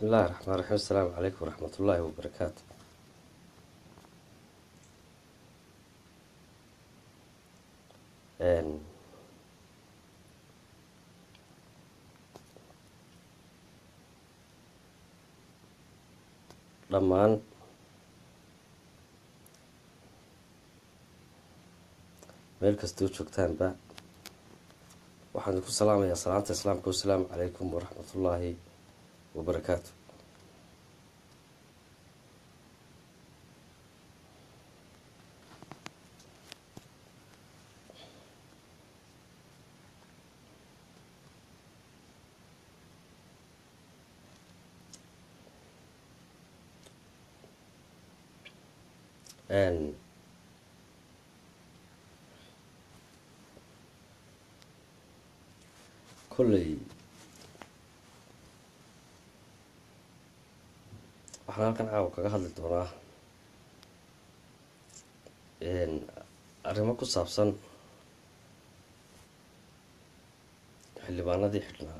بسم الله الرحمن الرحيم. السلام عليكم ورحمة الله وبركاته. Een, dhammaan meel kastoo joogtaanba waxaan ku salaamayaa salaanta islaamka. Wassalaamu calaykum waraxmatullaahi wabarakaatu. kolley waxaan halkan caawa kaga hadli doonaa arrimo ku saabsan xildhibaanadii xidhnaa.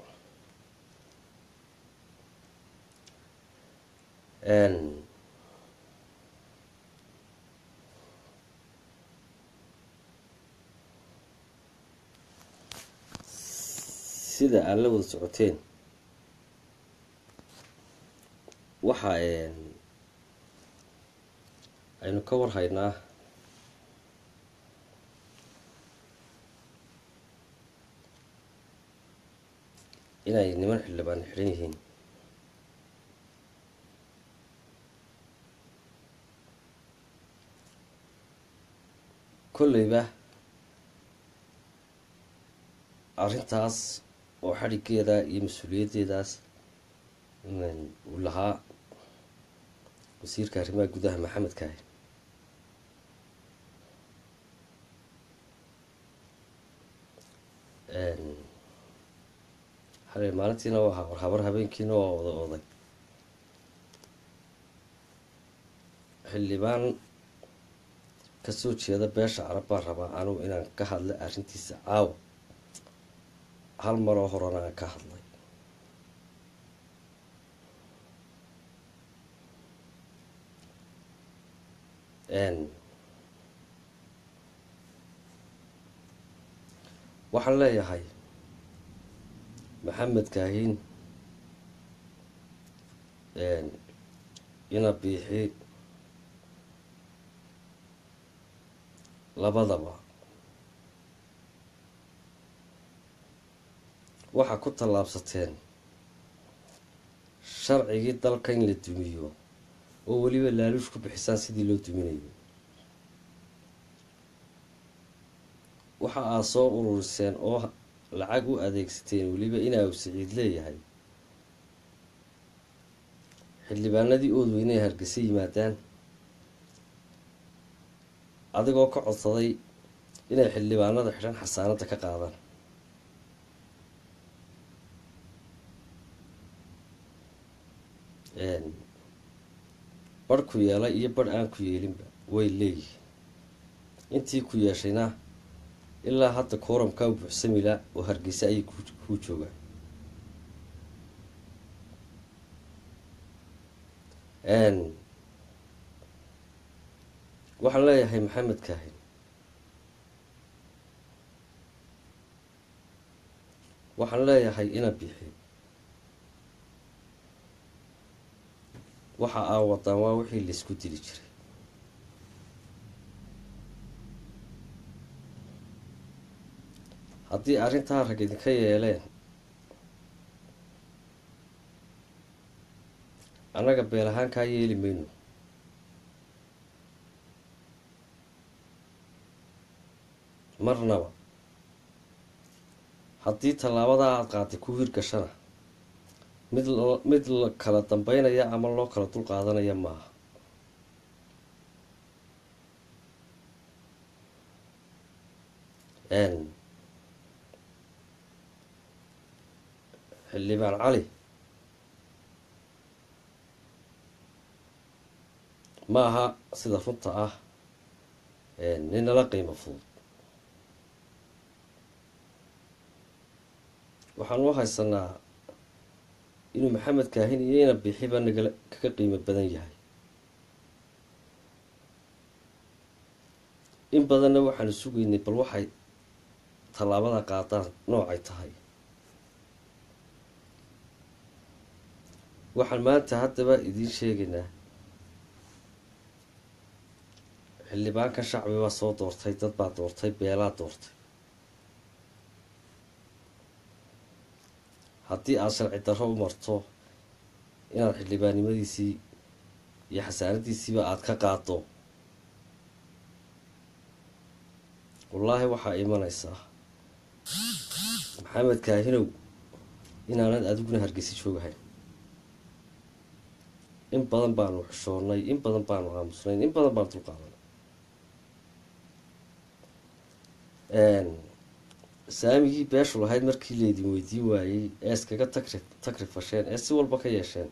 sida aad la wada socoteen waxa aynu ka warhaynaa inay niman xildhibaan xidhan yihiin. kolleyba arrintaas oo xadhigeeda iyo mas-uuliyaddeedaas uu lahaa wasiirka arrimaha gudaha maxamed kaahi. xalay maalintiina waa warhabar, habeenkiina waa wada oday. xildhibaan kasoo jeeda beesha carab baan rabaa anugu inaan ka hadla arrintiisa caawa. hal maroo horena aan ka hadlay. waxaan leeyahay maxamed kaahin ina biixi labadaba waxaa ku tallaabsateen sharcigii dalka in la dumiyo oo weliba laaluush ku bixisaan sidii loo duminayo. waxa aad soo ururiseen oo lacag u adeegsateen weliba inaa uu siciid leeyahay xildhibaanadii oodweyne ee hargeysa yimaadaan adigoo ka codsaday inay xildhibaanada xidhan xasaanada ka qaadaan. barh ku yeelay iyo barh aan ku yeelinba way leeyihiin. intii ku yeeshayna ilaa hadda kooramkaa u buuxsamila oo hargeysa ayay kuu joogaan. waxaan leeyahay maxamed kaahin waxaan leeyahay ina bixi waxa aa wadaan waa wixii laysku dili jiray. haddii arrintaa rag idinka yeeleen annaga beel ahaan kaa yeeli mayno. marnaba haddii tallaabadaa aada qaaday ku hirgashana mid la kala dambeynaya ama loo kala dul qaadanaya maaha. xildhibaan cali ma aha sida runta ah ninala qiimo fudud. waxaan u haysanaa inuu maxamed kaahin iyo ina bixiba nagala kaga qiimo badan yahay. in badanna waxaanu sugaynay bal waxay tallaabada qaadaan noocay tahay. waxaan maanta haddaba idiin sheegaynaa xildhibaanka shacbi baa soo doortay, dad baa doortay, beelaa doortay. haddii aad sharci darro u marto inaad xildhibaannimadiisii iyo xasaanadiisiiba aad ka qaado, wallaahi waxaa imanaysaa maxamed kaahinow inaanad adiguna hargeysa joogahayn. in badan baanu xushoonnay, in badan baanu aamusnayn, in badan baanu dulqaadanay. saamigii beeshu lahayd markii laydin weydiin waayey ee iskaga tagrifasheen ee si walba ka yeesheen,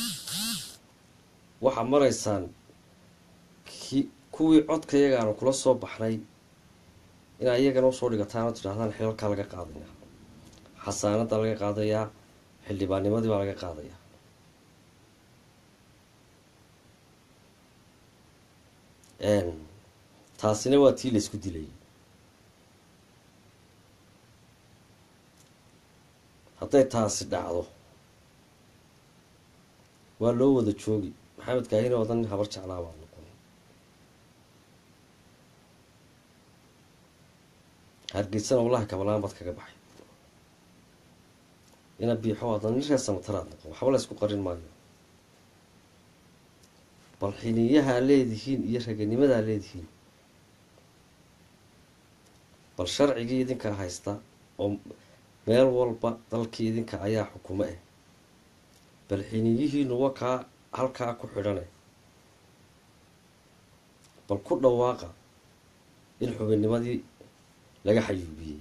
waxaa maraysaan kuwii codkayaga aanu kula soo baxnay inaa iyagana usoo dhigataan oo tidhaahdaan xilalkaa laga qaadaya, xasaanada laga qaadayaa, xildhibaannimadii baa laga qaadayaa. taasina waa tii laysku dilay. hadday taasi dhacdo waa loo wada joogi. maxamed kaahin oo dhan habar jeclaa baa noqon. hargeysana wallahi kabalaan baad kaga baxay. ina biixo adan nin reer samataraad noqon, waxba la isku qarin maayo. bal xiniyahaa leedihiin iyo raganimadaa leedihiin, bal sharcigii idinkaa haysta oo meel walba dalkii idinka ayaa xukumo ah. bal xiniyihiinu wakaa halkaa ku xidhane, bal ku dhawaaqa in xubinnimadii laga xayuubiyey.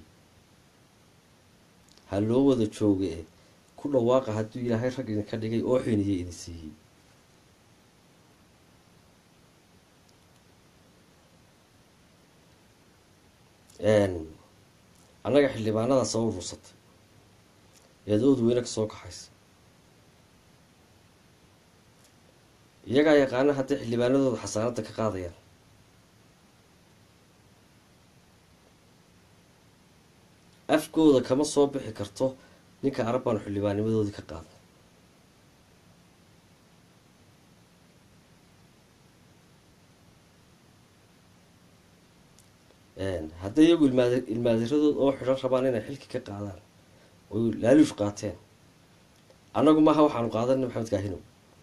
ha loo wada jooga ku dhawaaqa hadduu ilaahay rag idinka dhigay oo xiniye idin siiyey. annaga xildhibaanada soo urursatay eedoodu weyne ka soo kaxaysa, iyagaa yaqaana hadday xildhibaanadooda xasaanada ka qaadayaan. afkooda kama soo bixi karto ninka arab baanu xildhibaannimadoodii ka qaada. hadday iyagu ilmaadiradood oo xidhan rabaan inay xilki ka qaadaan oy laaluush qaateen, annagu maaha waxaanu qaadanay maxamed kaahinow.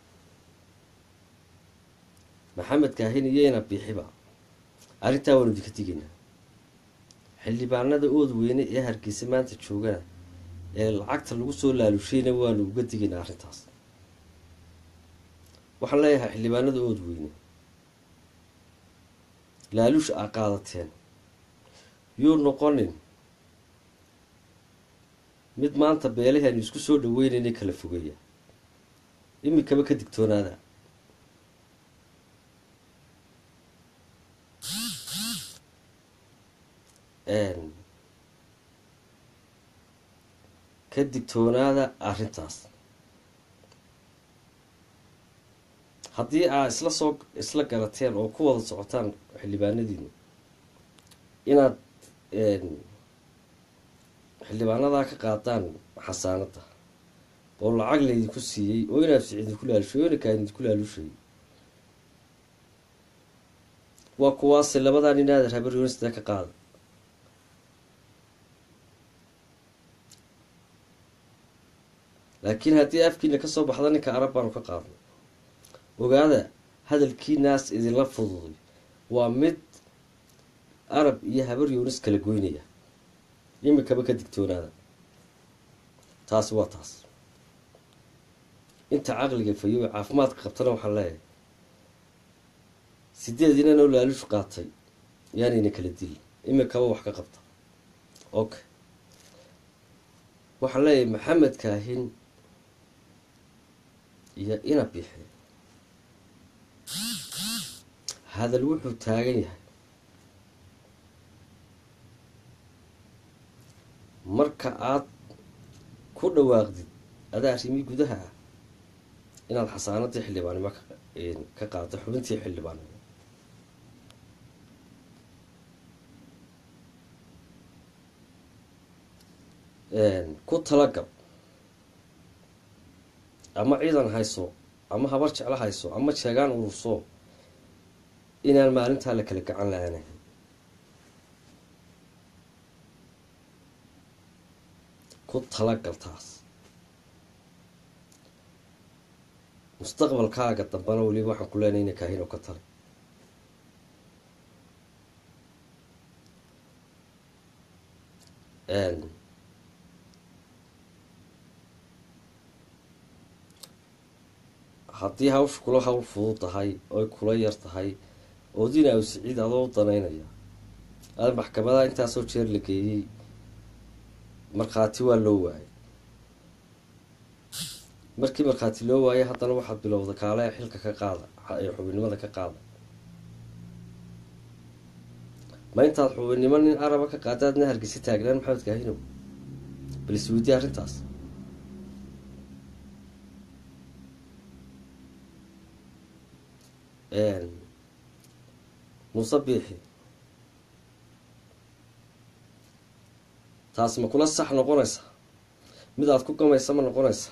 maxamed kaahin iyo ina biixiba arrintaa waanu idinka digaynaa. xildhibaanada ood weyne ee hargeysa maanta joogana ee lacagta lagu soo laaluushayna waanu uga digaynaa arrintaas. waxaan leeyahay xildhibaanada ood weyne, laaluush aa qaadateen yuu noqonin mid maanta beelihii aynu isku soo dhaweynaynay kala fogeeya. imikaba ka digtoonaada. ka digtoonaada arrintaas. haddii aa isla garateen oo ku wada socotaan xildhibaanadiinu inaad xildhibaanadaa ka qaadaan xasaanada oo lacag laydinku siiyey oo inaad idinku laalushay oo inakaa idinku laalushay, waa kuwaase labadaa nin aadar habar yunisda ka qaada. laakiin haddii afkiina kasoo baxda ninka arab baanu ka qaadnay, ogaada hadalkiinaas idinla fududay waa mid arab iyo habar yunis kala goynaya. imikaba ka digtoonaada. taasi waa taas. inta caqliga fayo caafimaadka qabtana waxaan leeyahay 8 inan oo laaluush qaatay yaanayna kala dilin. imikaba wax ka qabta. okay, waxaan leeyahay maxamed kaahin iyo ina biixi hadal wuxuu taagan yahay marka aad ku dhawaaqdid adaa arrimii gudaha ah inaad xasaanadii xildhibaannimo ka qaado xubintii xildhibaannimo. ku talagal ama ciidan hayso ama habar jeclo hayso ama jeegaan ururso inaan maalintaa la kala gacan la-aanayn. ku talagal taas. mustaqbalkaaga dambana weliba waxaan ku leenahay ina kaahin oo ka tali. haddii hawsha kula hawl fudud tahay oy kula yar tahay oo dinaaw siciid adoo u danaynaya aada maxkamadaha intaasoo jeer la geeyey markhaati waa loo waayay. markii markhaati loo waayay haddana waxaad bilowda kaale xilka ka qaada ee xubinnimada ka qaada. ma intaad xubinnimo nin araba ka qaadaadna hargeysa taagnaan maxamed kaahinow bal isweydiye arrintaas. muuse biixi taas ma kula sax noqonaysa? mid aad ku gamaysa ma noqonaysa?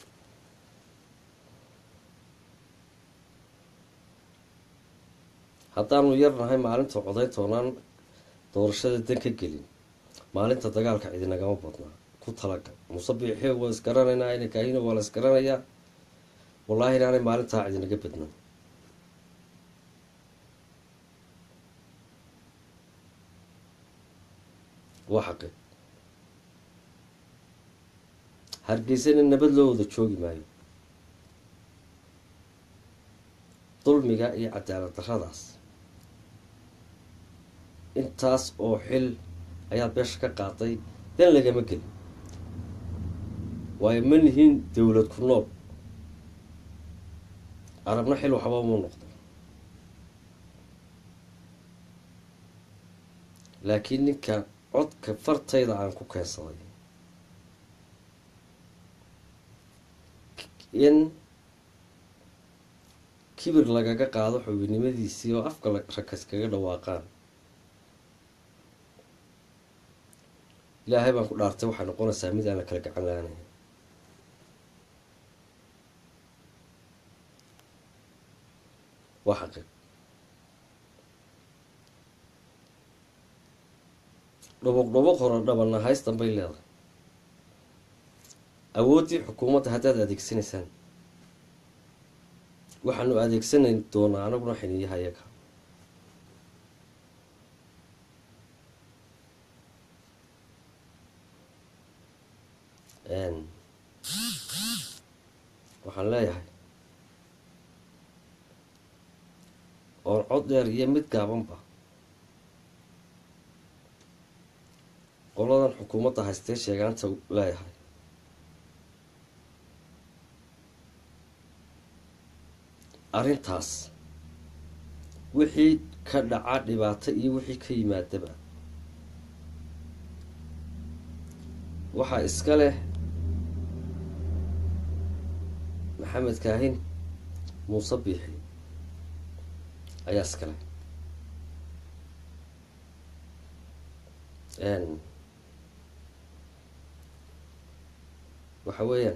haddaanu yarnahay maalinta codayn toonaan doorashada dan ka gelin maalinta dagaalka cidinagama badnaa. ku talagal. muuse biixi waa isgaranaynaa ina kaahino waa la isgaranayaa. wallaahi inaanay maalintaa cidinaga badnaan. waa xaqi. hargeysana nabad loo wada joogi maayo. dulmiga iyo cadaalad darradaas intaas oo xil ayaad beesha ka qaaday dan lagama gelin. waayo ma nihiin dowlad ku nool. arabna xil waxba uma noqdo. laakiin ninka codka fartayda aan ku keensaday in kibir lagaga qaado xubinnimadiisii oo afka rakas kaga dhawaaqaan, ilaahay baan ku dhaartay waxay noqonaysaa mid aan la kala gacan la-aanayn. waa xaqiiq. dhubuq hore dhabana haystan bay leedahay. awooddii xukuumadda haddaad adeegsanaysaan waxaanu adeegsanayn doonaa anaguna xiniyaha iyaga. waxaan leeyahay oon cod dheer iyo mid gaabanba qoladan xukuumadda haystee sheegaanta leeyahay arrintaas wixii ka dhaca dhibaato iyo wixii ka yimaadaba waxaa iska leh maxamed kaahin muuse biixi ayaa iska leh. waxa weeyaan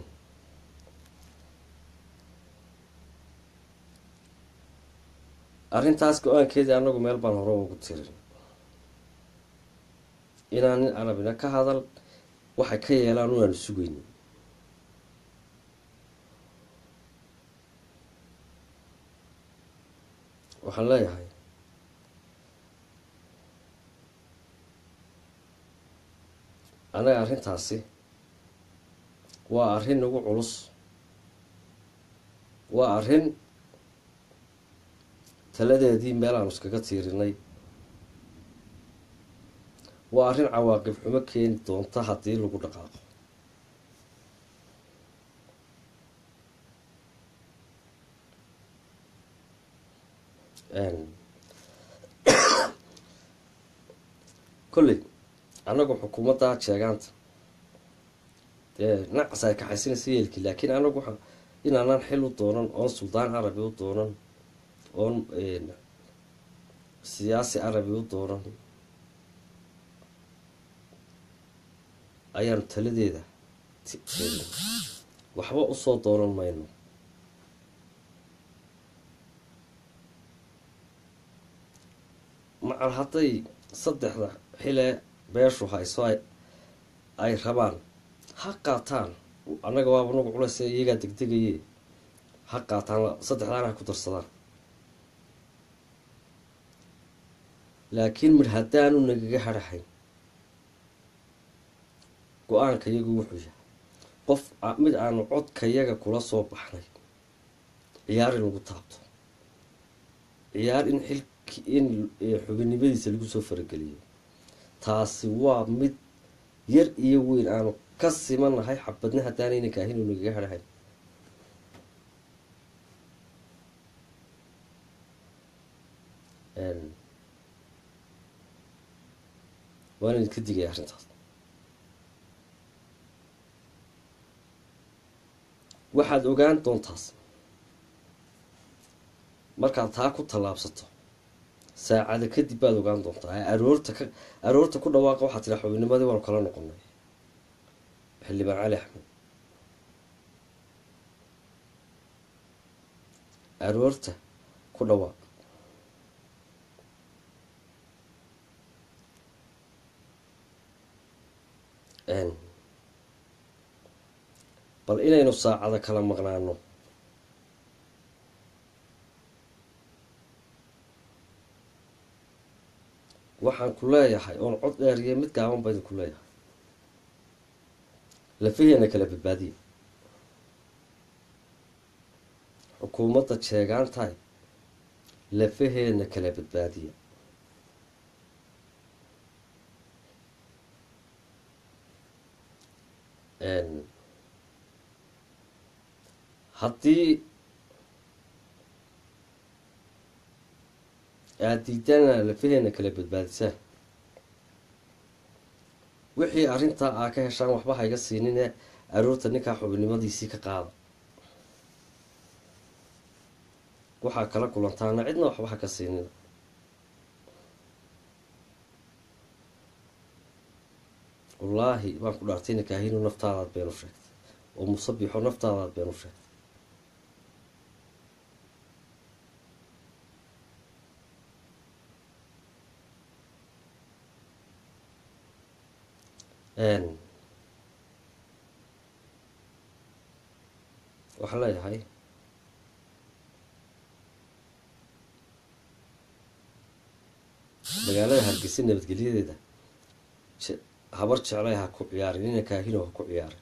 arrintaas go-aankeedii anagu meel baan hore ugu tirin inaan nin arabina ka hadal waxay ka yeelaan unaanu sugayni. waxaan leeyahay anaga arrintaasi waa arrin nagu culus. waa arrin taladeedii meel aanu iskaga tiirinay. waa arrin cawaaqib xumo keeni doonta haddii lagu dhaqaaqo. kolley anagu xukuumadda sheegaanta dee nacas ay kaxaysanaysa yeelkii laakiin anagu inaanan xil u doonan oon suldaan carabi u doonan oon siyaasi carabi u doonan ayaanu taladeeda waxba usoo doonan mayno. macal hadday saddexda xilee beeshu hayso ay rabaan ha qaataan, annaga waaba nagu culaysa iyagaa degdegaye, ha qaataan saddexdaana ha ku darsadaan. laakiin midh haddaanu nagaga hadhahayn, go-aanka yagu wuxuu yahay qof mid aanu codkayaga kula soo baxnay ciyaar in lagu taabto, ciyaar in in xubinnimadiisa lagu soo farageliyo, taasi waa mid yar iyo weyn aanu ka simanahay xabadna haddaanayna kaahin u nagaga hadhahayn. waana idinka digaya arrintaas. waxaad ogaan doontaas markaad taa ku tallaabsato saacada kadib baad ogaan doontaa. aroorta ku dhawaaqa waxaad tiraa xubinnimadii waanu kala noqonay xildhibaan cali axmed. aroorta ku dhawaaq. bal inaynu saacada kala maqnaano waxaan ku leeyahay oon cod dheeriya mid gaaban ba idinku leeyahay, lafaheena kala badbaadiya. xukuumadda jeegaantahay lafaheena kala badbaadiya. haddii aada diidana lafaheena kala badbaadisaan, wixii arrintaa aa ka heshaan waxba hayga siinine aroorta ninkaa xubinnimadiisii ka qaada. waxaa kala kulantaana cidna waxba ha ka siinina. wallaahi baan ku dhaartay nikaahinu naftaadaad been u sheegtay, oo musabixo naftaadaad been u sheegtay. waxaan leeyahay magaalada hargeysa nabadgelyadeeda habar jeclay ha ku ciyaarin, ina kaahino ha ku ciyaarin.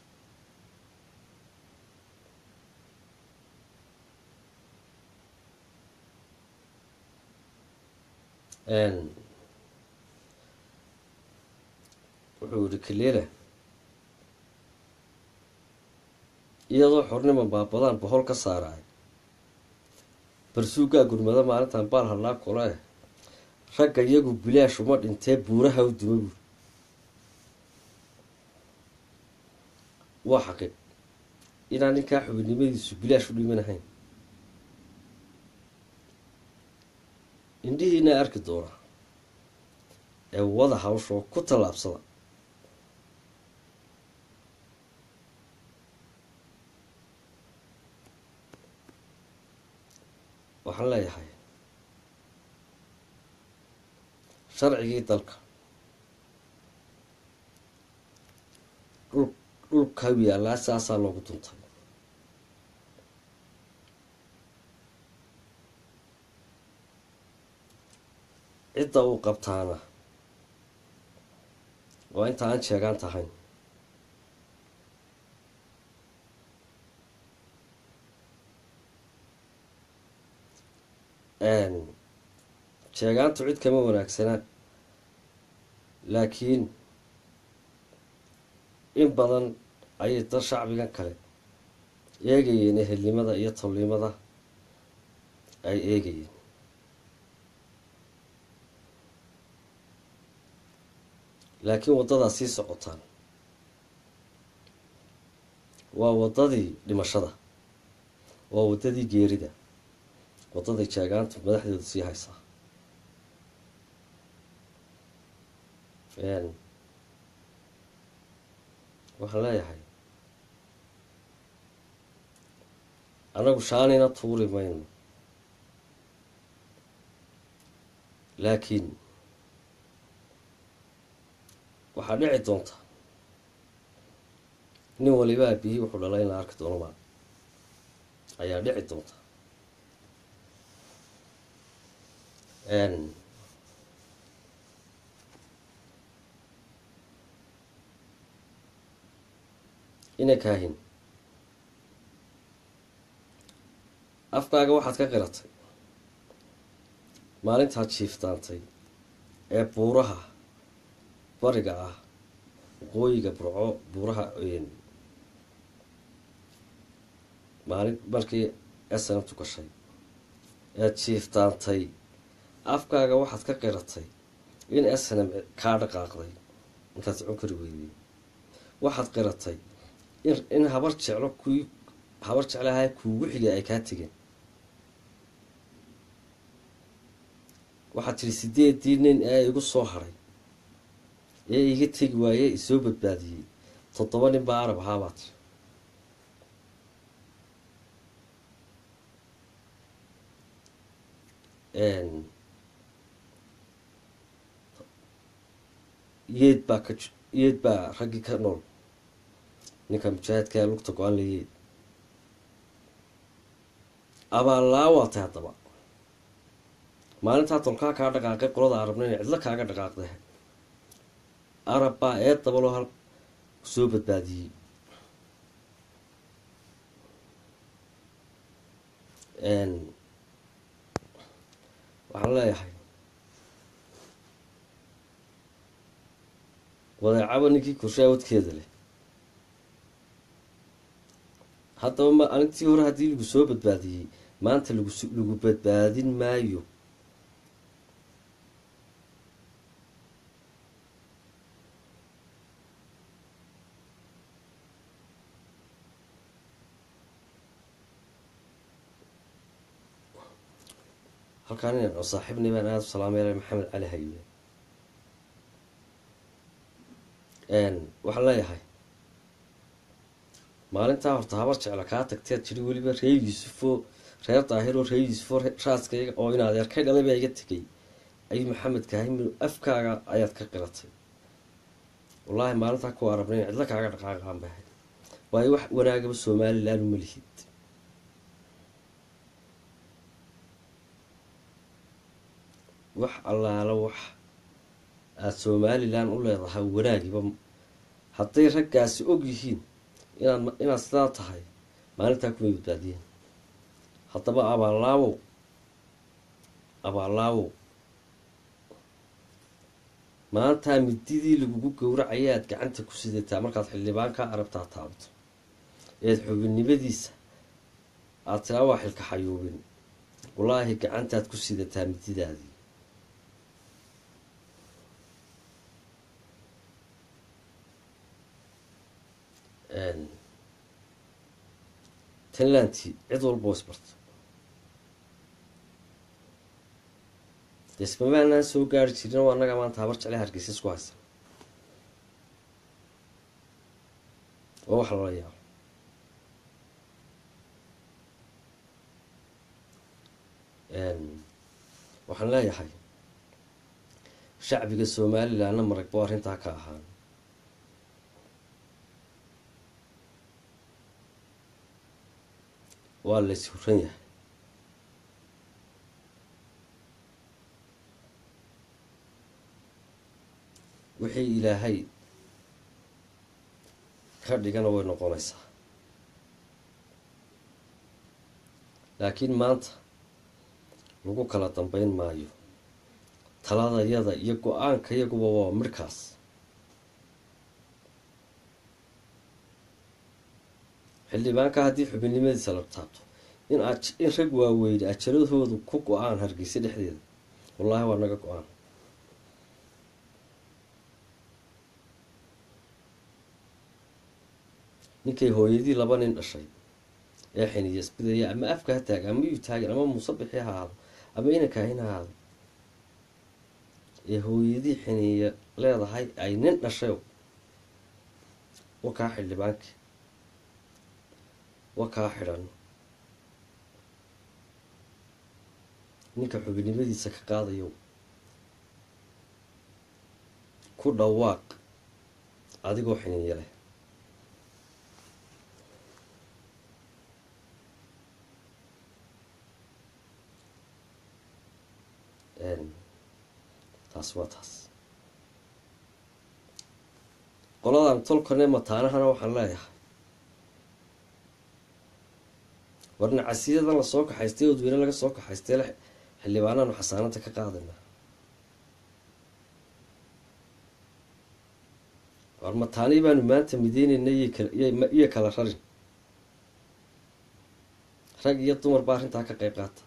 wuxuu yihi kaleela iyadoo xornima baabadaan bohol ka saaraay barsuugaa gurmado maalintan baal hadlaa kole ragga iyagu bilaash uma dhintee buuraha u duma buur. waa xaqiiq inaan ninkaa xubinnimadiisu bilaash u dhimanahayn. indhihiina arki doona ee wada hawshoo ku tallaabsada. waxaan leeyahay sharcigii dalka dhulka yaallaa saasaa loogu duntay. cidda uu qabtaana waa inta aan sheegaan tahayn. sheegaantu cid kama wanaagsana, laakiin in badan ayay dad shacbigan kale eegayeen ehelnimada iyo tolnimada ay eegayeen. laakiin waddadaa sii socotaan waa waddadii dhimashada. waa waddadii geerida, waddaday jeegaantu madaxdeedu sii haysaa. waxaan leeyahay anagu shaanina tuuri mayno, laakiin waxaa dhici doonta nin waliba aabihii wuxuu dhalay in la arki doono maa ayaa dhici doonta. ina kaahin afkaaga waxaad ka qiratay maalintaad jiiftaantay ee buuraha bariga ah, waqooyiga burco, buuraha maalin markii snmtu gashay eed jiiftaantay, afkaaga waxaad ka qiratay in snm kaa dhaqaaqday intaad socon kari weydey. waxaad qiratay in habar jeclahay kuugu xigay ay kaa tegeen. waxaad tiri 8 nin ee igu soo haray ee iga tegi waaye isoo badbaadiyey 7 nin baa arab ahaa baa tiri. yeed baa raggii ka nool ninka mujaahidka lugta go-aan la yeed abaallaa waatay. haddaba maalintaa tolkaa kaa dhaqaaqay qolada arabna inay cidlo kaaga dhaqaaqday, arab baa ee dabaloo hal soo badbaadiyey. waxaan leeyahay wadeecaba ninkii korshaa wadkeeda leh. haddaba arintii hore haddii lagu soo badbaadiyey maanta lagu badbaadin maayo. halkaan inaan saaxiibnay baan aada u salaameylay maxamed cali haybe. waxaan leeyahay maalintaa horta habar jecla kaa tagteed jiri weliba reer yuusufo reer daahiro reer yuusufo raaskayga oo in adeerkay dhalay baa iga tegay ayuu maxamed kaahimi afkaaga ayaad ka qiratay. wallaahi maalintaa ku arabnayn cidlo kaaga dhaqaaqaan bahay, waayo wax wanaagaba somalilan uma lihid. wax allaala wax aada somalilan u leedahay wanaagiba hadday raggaasi og yihiin inaad sidaa tahay maalintaa kumay badbaadiyeen. haddaba abaallaawow maantaa mididii lagugu gowracaya aad gacanta ku sidataa markaad xildhibaankaa arabtaa taabato eed xubinnimadiisa aad tiraa waa xilka xayuubin, wallaahi gacantaad ku sidataa mididaadii. tanlanti cid walba isbarto desmamaanaan soo gaari jirin oo annaga maanta habar jecle hargeysa isku haysan oo wax lala yaabo. waxaan leeyahay shacbiga somalilanna maragbo arrintaa ka ahaan. waa lays huran yahay. wixii ilaahay ka dhigana way noqonaysaa, laakiin maanta lagu kala dambeyn maayo. taladayada iyo go-aanka iyaguba waa midhkaas. xildhibaanka haddii xubinnimadiisa la taabto in rag waaweyne ajaradoodu ku go-aan hargeysa dhexdeeda, wallaahi waa naga go-aan. ninkay hooyadii 2 nin dhashay ee xiniya isbidaya ama afka ha taagan ama yuu taagan ama musabixi ha ahaado ama inankaahin ha ahaado ee hooyadii xiniya leedahay ay nin dhashay wakaa xildhibaankii wakaa xidhan ninka xubinimadiisa ka qaadayo ku dhawaaq adigoo xiniya leh taas waa taas qoladan tolkane mataanahana waxaan leeyahay warna casiyadan lasoo kaxaystay odweyne laga soo kaxaystay xildhibaanaanu xasaanada ka qaadana war mataanii baanu maanta mideynayna iyo kala rarin rag iyo dumar baa arrintaa ka qayb qaata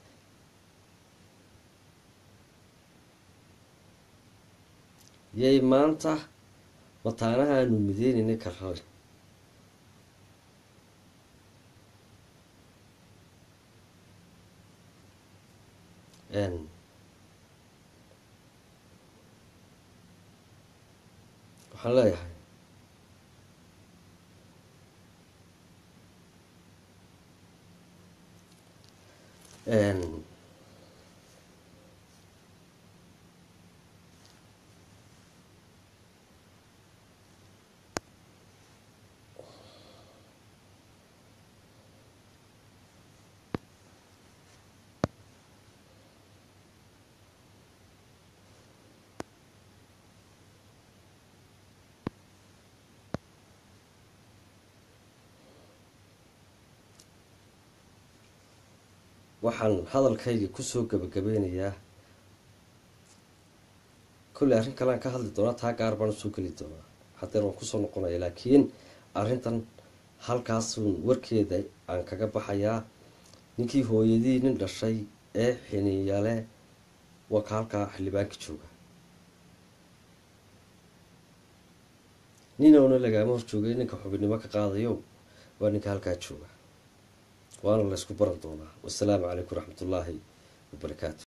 yay maanta mataanaha aanu mideynaynay kala rarin waxaan leeyahay waxaan hadalkayga kusoo gabagabeynayaa kolley arrin kalean ka hadli doonaa taa gaar baan usoo geli doonaa hadeer waan kusoo noqonaya laakiin arrintan halkaasun warkeeda aan kaga baxayaa ninkii hooyadii nin dhashay ee xiniyale waa ka halkaa xildhibaanka jooga ninoona lagaama hor joogay ninka xubinimo ka qaadayo waa ninka halkaa jooga waana la ysku baran doonaa wassalaamu calaykum waraxmatullaahi wabarakaatu